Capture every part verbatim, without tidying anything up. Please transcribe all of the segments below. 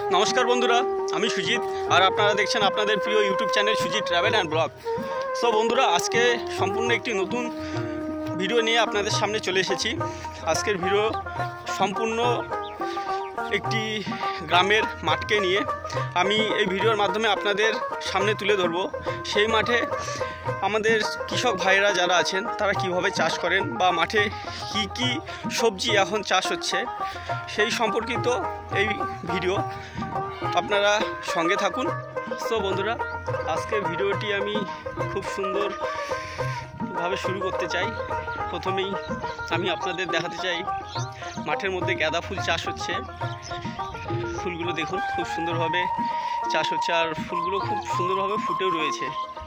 নমস্কার বন্ধুরা, আমি সুজিত আর আপনারা দেখছেন আপনাদের প্রিয় YouTube channel Sujit travel and blog. So বন্ধুরা, আজকে সম্পূর্ণ একটি নতুন ভিডিও নিয়ে আপনাদের সামনে চলে এসেছি। আজকের ভিডিও সম্পূর্ণ একটি গ্রামের মাঠকে নিয়ে আমি এই ভিডিওর মাধ্যমে আপনাদের সামনে তুলে ধরব। সেই মাঠে আমাদের কৃষক ভাইরা যারা আছেন তারা কিভাবে চাষ করেন বা মাঠে কি কি সবজি এখন চাষ হচ্ছে সেই সম্পর্কিত এই ভিডিও, আপনারা সঙ্গে থাকুন। সো বন্ধুরা, আজকের ভিডিওটি আমি খুব সুন্দরভাবে শুরু করতে চাই। প্রথমেই আমি আপনাদের দেখাতে চাই মাঠের মধ্যে গাঁদা ফুল চাষ হচ্ছে। ফুলগুলো দেখুন, খুব সুন্দরভাবে চাষ হচ্ছে আর ফুলগুলো খুব সুন্দরভাবে ফুটেও রয়েছে।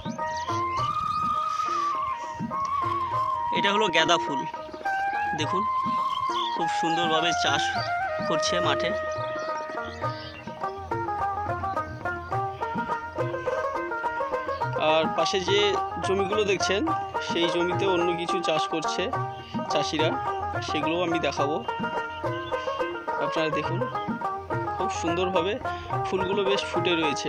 এটা হলো গাঁদা ফুল, দেখুন খুব সুন্দরভাবে চাষ করছে মাঠে। আর পাশে যে জমিগুলো দেখছেন সেই জমিতে অন্য কিছু চাষ করছে চাষিরা, সেগুলো আমি দেখাবো। আপনারা দেখুন খুব সুন্দরভাবে ফুলগুলো বেশ ফুটে রয়েছে।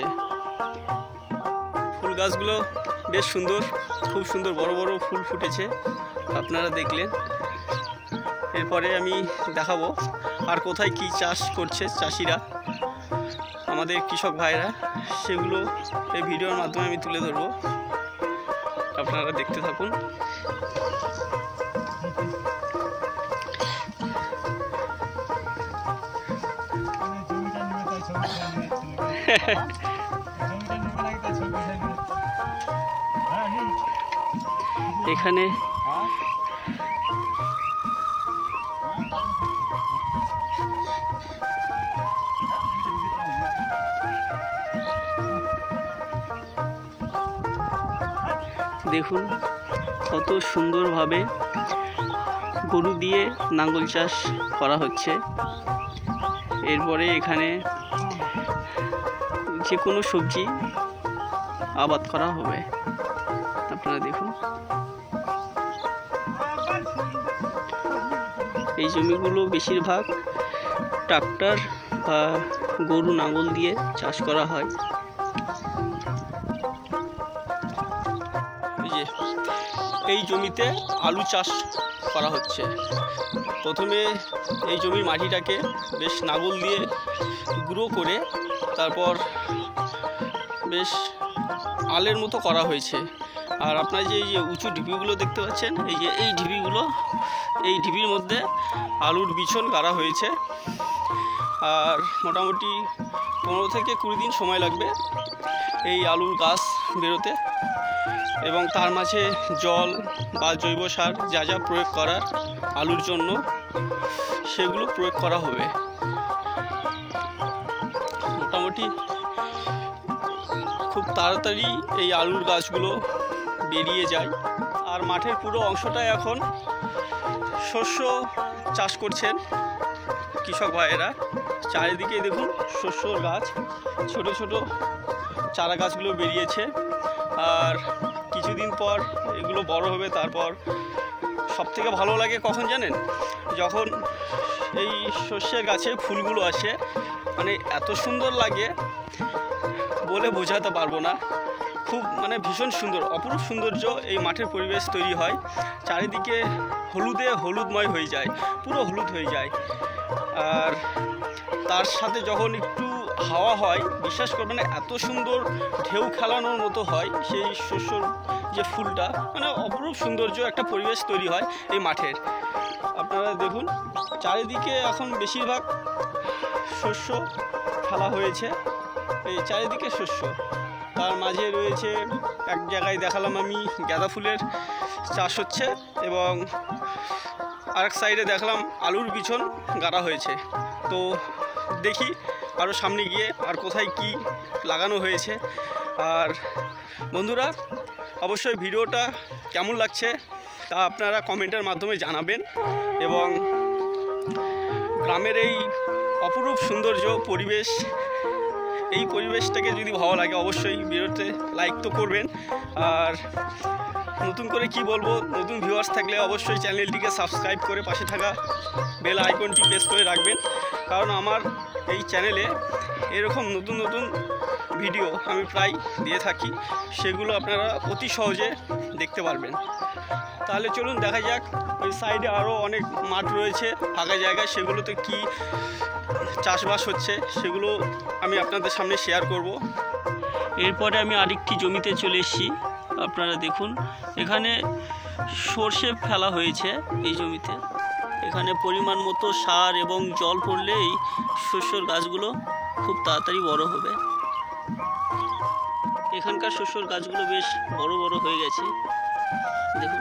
ফুল গাছগুলো বেশ সুন্দর, খুব সুন্দর বড় বড় ফুল ফুটেছে, আপনারা দেখলেন। এরপরে আমি দেখাবো আর কোথায় কি চাষ করছে চাষিরা, আমাদের কৃষক ভাইরা, সেগুলো এই ভিডিওর মাধ্যমে আমি তুলে ধরবো। আপনারা দেখতে থাকুন। এখানে দেখুন কত সুন্দরভাবে গরু দিয়ে নাঙ্গল চাষ করা হচ্ছে। এরপরে এখানে যে কোনো সবজি আবাদ করা হবে, আপনারা দেখুন। এই জমিগুলো বেশিরভাগ ট্রাক্টর বা গরু নাঙ্গল দিয়ে চাষ করা হয়। এই জমিতে আলু চাষ করা হচ্ছে। প্রথমে এই জমির মাটিটাকে বেশ নাঙল দিয়ে গুঁড়ো করে তারপর বেশ আলের মতো করা হয়েছে। আর আপনার যে এই যে উঁচু ঢিপিগুলো দেখতে পাচ্ছেন, এই যে এই ঢিপিগুলো, এই ঢিপির মধ্যে আলুর বিছন গাড়া হয়েছে। আর মোটামুটি পনেরো থেকে কুড়ি দিন সময় লাগবে এই আলুর গাছ বেরোতে, এবং তার মাঝে জল বা জৈব সার যা যা প্রয়োগ করার আলুর জন্য সেগুলো প্রয়োগ করা হবে। মোটামুটি খুব তাড়াতাড়ি এই আলুর গাছগুলো বেরিয়ে যায়। আর মাঠের পুরো অংশটা এখন শস্য চাষ করছেন কৃষক ভাইয়েরা। চারিদিকে দেখুন শস্যর গাছ, ছোট ছোট চারা গাছগুলো বেরিয়েছে। আর কিছুদিন পর এগুলো বড় হবে। তারপর সবথেকে ভালো লাগে কখন জানেন? যখন এই শস্যের গাছে ফুলগুলো আসে, মানে এত সুন্দর লাগে বলে বোঝাতে পারবো না। খুব মানে ভীষণ সুন্দর, অপরূপ সৌন্দর্য এই মাঠের পরিবেশ তৈরি হয়। চারিদিকে হলুদে হলুদময় হয়ে যায়, পুরো হলুদ হয়ে যায়। আর তার সাথে যখন একটু হাওয়া হয়, বিশ্বাস করবেন না, এত সুন্দর ঢেউ খেলানোর মতো হয় সেই শস্যর যে ফুলটা, মানে অপরূপ সৌন্দর্য একটা পরিবেশ তৈরি হয় এই মাঠের। আপনারা দেখুন চারিদিকে এখন বেশিরভাগ শস্য ফেলা হয়েছে, এই চারিদিকে শস্য। তার মাঝে রয়েছে এক জায়গায় দেখালাম আমি গাঁদা ফুলের চাষ হচ্ছে, এবং আরেক সাইডে দেখলাম আলুর বিছন গাড়া হয়েছে। তো দেখি আরও সামনে গিয়ে আর কোথায় কি লাগানো হয়েছে। আর বন্ধুরা, অবশ্যই ভিডিওটা কেমন লাগছে তা আপনারা কমেন্টের মাধ্যমে জানাবেন। এবং গ্রামের এই অপরূপ সৌন্দর্য পরিবেশ, এই পরিবেশটাকে যদি ভালো লাগে অবশ্যই ভিডিওতে লাইক তো করবেন। আর নতুন করে কি বলবো, নতুন ভিউয়ার্স থাকলে অবশ্যই চ্যানেলটিকে সাবস্ক্রাইব করে পাশে থাকা বেল আইকনটি প্রেস করে রাখবেন, কারণ আমার এই চ্যানেলে এরকম নতুন নতুন ভিডিও আমি প্রায় দিয়ে থাকি, সেগুলো আপনারা অতি সহজে দেখতে পারবেন। তাহলে চলুন দেখা যাক, ওই সাইডে আরও অনেক মাঠ রয়েছে ফাঁকা জায়গায়, সেগুলোতে কি চাষবাস হচ্ছে সেগুলো আমি আপনাদের সামনে শেয়ার করব। এরপরে আমি আরেকটি জমিতে চলে এসেছি, আপনারা দেখুন এখানে সর্ষে ফেলা হয়েছে এই জমিতে। এখানে পরিমাণ মতো সার এবং জল পড়লেই শস্যর গাছগুলো খুব তাড়াতাড়ি বড় হবে। এখানকার শস্যর গাছগুলো বেশ বড় বড় হয়ে গেছে দেখুন।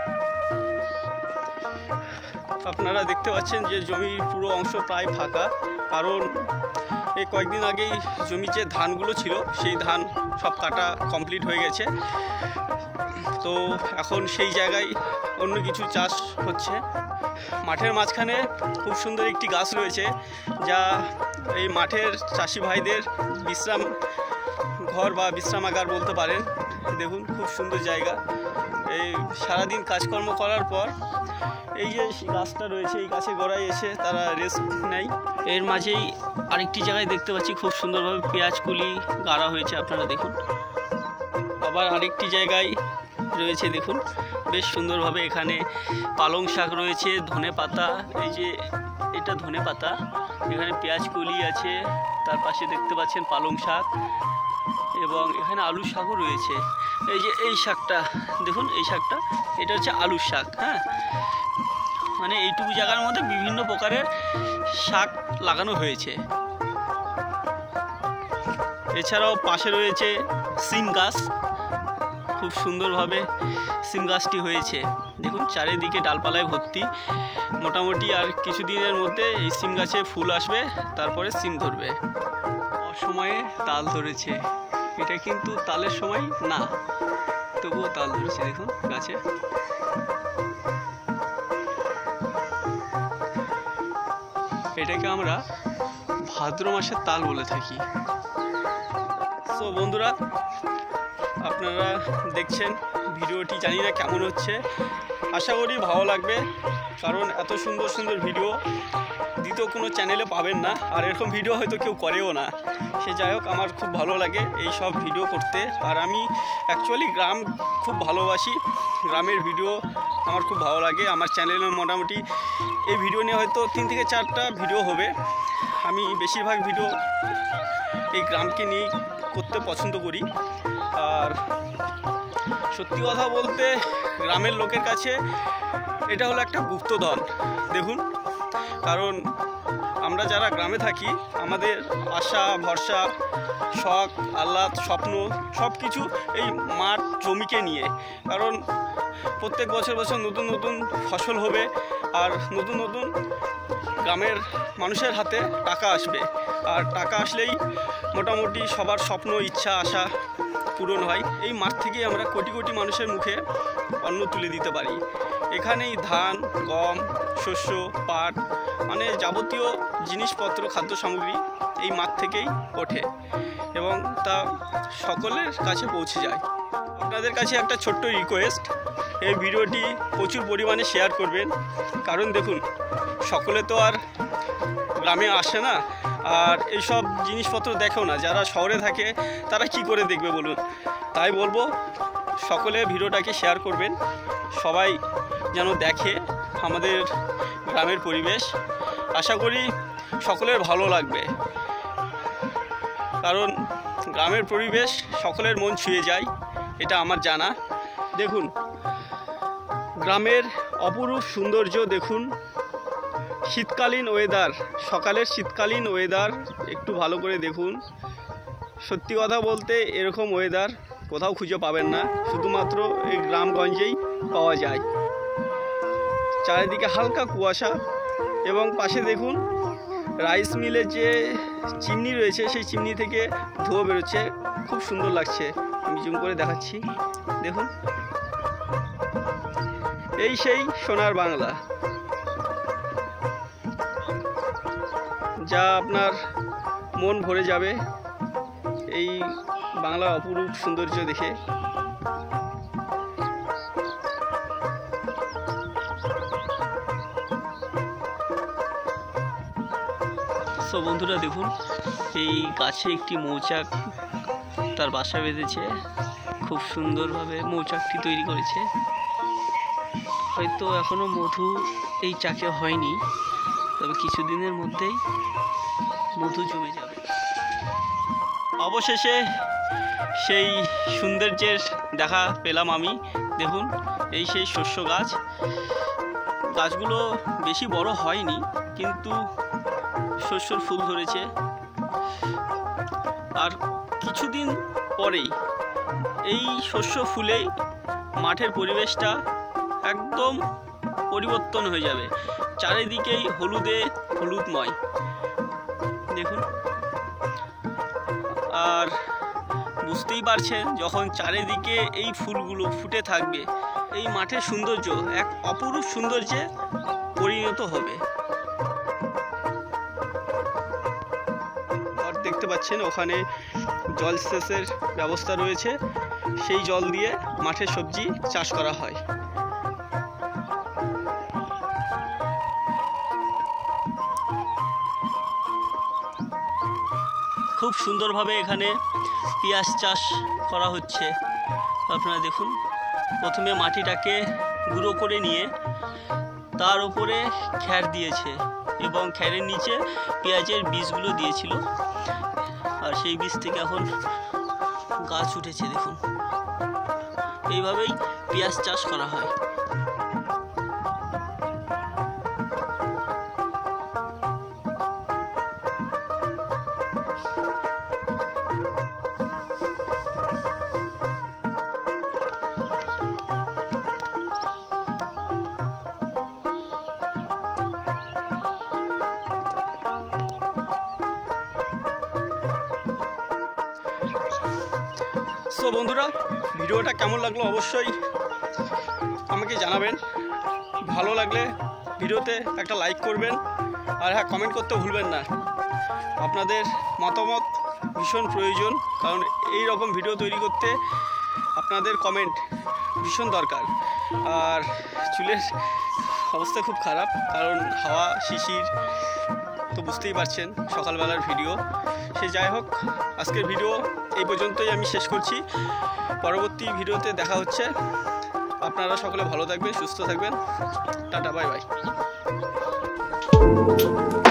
আপনারা দেখতে পাচ্ছেন যে জমির পুরো অংশ প্রায় ফাঁকা, কারণ এই কয়েকদিন আগেই জমি যে ধানগুলো ছিল সেই ধান সব কাটা কমপ্লিট হয়ে গেছে। তো এখন সেই জায়গায় অন্য কিছু চাষ হচ্ছে। মাঠের মাঝখানে খুব সুন্দর একটি গাছ রয়েছে, যা এই মাঠের চাষি ভাইদের বিশ্রাম ঘর বা বিশ্রামাগার বলতে পারেন। দেখুন খুব সুন্দর জায়গা। এই সারাদিন কাজকর্ম করার পর এই যে গাছটা রয়েছে, এই গাছের গোড়ায় এসে তারা রেস্ট নেয়। এর মাঝেই আরেকটি জায়গায় দেখতে পাচ্ছি খুব সুন্দরভাবে পেঁয়াজ কুলি গাড়া হয়েছে, আপনারা দেখুন। আবার আরেকটি জায়গায় রয়েছে দেখুন বেশ সুন্দরভাবে, এখানে পালং শাক রয়েছে, ধনে পাতা, এই যে এটা ধনে পাতা, এখানে পেঁয়াজ কুলি আছে, তার পাশে দেখতে পাচ্ছেন পালং শাক, এবং এখানে আলু শাকও রয়েছে। এই যে এই শাকটা দেখুন, এই শাকটা এটা হচ্ছে আলুর শাক। হ্যাঁ, মানে এইটুকু জায়গার মধ্যে বিভিন্ন প্রকারের শাক লাগানো হয়েছে। এছাড়াও পাশে রয়েছে সিম গাছ, খুব সুন্দরভাবে সিম গাছটি হয়েছে দেখুন, চারিদিকে ডালপালায় ভর্তি। মোটামুটি আর কিছুদিনের মধ্যে এই সিম গাছে ফুল আসবে, তারপরে সিম ধরবে। অসময়ে তাল ধরেছে, এটা কিন্তু তালের সময় না, তবুও তাল ধরেছে দেখুন গাছে। এটাকে আমরা ভাদ্র মাসের তাল বলে থাকি। তো বন্ধুরা, আপনারা দেখছেন ভিডিওটি, জানি না কেমন হচ্ছে, আশা করি ভালো লাগবে, কারণ এত সুন্দর সুন্দর ভিডিও দ্বিতীয় কোনো চ্যানেলে পাবেন না, আর এরকম ভিডিও হয়তো কেউ করেও না। সে যাই হোক, আমার খুব ভালো লাগে এই সব ভিডিও করতে, আর আমি অ্যাকচুয়ালি গ্রাম খুব ভালোবাসি, গ্রামের ভিডিও আমার খুব ভালো লাগে। আমার চ্যানেলে মোটামুটি এই ভিডিও নিয়ে হয়তো তিন থেকে চারটা ভিডিও হবে। আমি বেশিরভাগ ভিডিও এই গ্রামকে নিয়ে করতে পছন্দ করি। আর সত্যি কথা বলতে, গ্রামের লোকের কাছে এটা হলো একটা গুপ্তধন দেখুন, কারণ আমরা যারা গ্রামে থাকি, আমাদের আশা ভরসা, শখ আহ্লাদ, স্বপ্ন সব কিছু এই মাঠ জমিকে নিয়ে। কারণ প্রত্যেক বছর বছর নতুন নতুন ফসল হবে, আর নতুন নতুন গ্রামের মানুষের হাতে টাকা আসবে, আর টাকা আসলেই মোটামুটি সবার স্বপ্ন ইচ্ছা আশা পূরণ হয়। এই মাঠ থেকেই আমরা কোটি কোটি মানুষের মুখে অন্ন তুলে দিতে পারি। এখানেই ধান, গম, শস্য, পাট, মানে যাবতীয় জিনিসপত্র, খাদ্য সামগ্রী এই মাঠ থেকেই ওঠে, এবং তা সকলের কাছে পৌঁছে যায়। আপনাদের কাছে একটা ছোট্ট রিকোয়েস্ট, এই ভিডিওটি প্রচুর পরিমাণে শেয়ার করবেন, কারণ দেখুন সকলে তো আর গ্রামে আসে না, আর এইসব জিনিসপত্র দেখেও না। যারা শহরে থাকে তারা কি করে দেখবে বলুন? তাই বলবো সকলে ভিডিওটাকে শেয়ার করবেন, সবাই যেন দেখে আমাদের গ্রামের পরিবেশ। আশা করি সকলের ভালো লাগবে, কারণ গ্রামের পরিবেশ সকলের মন ছুঁয়ে যায়, এটা আমার জানা। দেখুন গ্রামের অপরূপ সৌন্দর্য দেখুন, শীতকালীন ওয়েদার, সকালের শীতকালীন ওয়েদার একটু ভালো করে দেখুন। সত্যি কথা বলতে এরকম ওয়েদার কোথাও খুঁজে পাবেন না, শুধুমাত্র এই গ্রামগঞ্জেই পাওয়া যায়। চারিদিকে হালকা কুয়াশা, এবং পাশে দেখুন রাইস মিলের যে চিমনি রয়েছে, সেই চিমনি থেকে ধোঁয়া বেরোচ্ছে, খুব সুন্দর লাগছে। আমি জুম করে দেখাচ্ছি দেখুন, এই সেই সোনার বাংলা, যা আপনার মন ভরে যাবে এই বাংলার অপরূপ সৌন্দর্য দেখে। সো বন্ধুরা দেখুন, এই গাছে একটি মৌচাক তার বাসা বেঁধেছে, খুব সুন্দরভাবে মৌচাকটি তৈরি করেছে। হয়তো এখনো মধু এই চাকে হয়নি, তবে কিছুদিনের মধ্যেই মধু জমে যাবে। অবশেষে সেই সৌন্দর্যের দেখা পেলাম আমি। দেখুন, এই সেই শস্য গাছ। গাছগুলো বেশি বড় হয়নি, কিন্তু শস্যর ফুল ধরেছে। আর কিছুদিন পরেই এই শস্য ফুলেই মাঠের পরিবেশটা একদম পরিবর্তন হয়ে যাবে, চারিদিকেই হলুদে হলুদময়। দেখুন, আর বুঝতেই পারছেন, যখন চারিদিকে এই ফুলগুলো ফুটে থাকবে, এই মাঠের সৌন্দর্য এক অপরূপ সৌন্দর্যে পরিণত হবে। আর দেখতে পাচ্ছেন ওখানে জলসেচের ব্যবস্থা রয়েছে, সেই জল দিয়ে মাঠে সবজি চাষ করা হয়। খুব সুন্দরভাবে এখানে পেঁয়াজ চাষ করা হচ্ছে। আপনারা দেখুন, প্রথমে মাটিটাকে গুঁড়ো করে নিয়ে তার উপরে খ্যার দিয়েছে এবং খ্যারের নিচে পেঁয়াজের বীজগুলো দিয়েছিল, আর সেই বীজ থেকে এখন গাছ উঠেছে। দেখুন, এইভাবেই পেঁয়াজ চাষ করা হয়। সো বন্ধুরা, ভিডিওটা কেমন লাগলো অবশ্যই আমাকে জানাবেন। ভালো লাগলে ভিডিওতে একটা লাইক করবেন, আর হ্যাঁ, কমেন্ট করতে ভুলবেন না। আপনাদের মতামত ভীষণ প্রয়োজন, কারণ এই রকম ভিডিও তৈরি করতে আপনাদের কমেন্ট ভীষণ দরকার। আর চুলের অবস্থা খুব খারাপ, কারণ হাওয়া শিশির তো বুঝতেই পারছেন, সকালবেলার ভিডিও। সে যাই হোক, আজকের ভিডিও এই পর্যন্তই আমি শেষ করছি। পরবর্তী ভিডিওতে দেখা হচ্ছে। আপনারা সকলে ভালো থাকবেন, সুস্থ থাকবেন। Tata, bye by.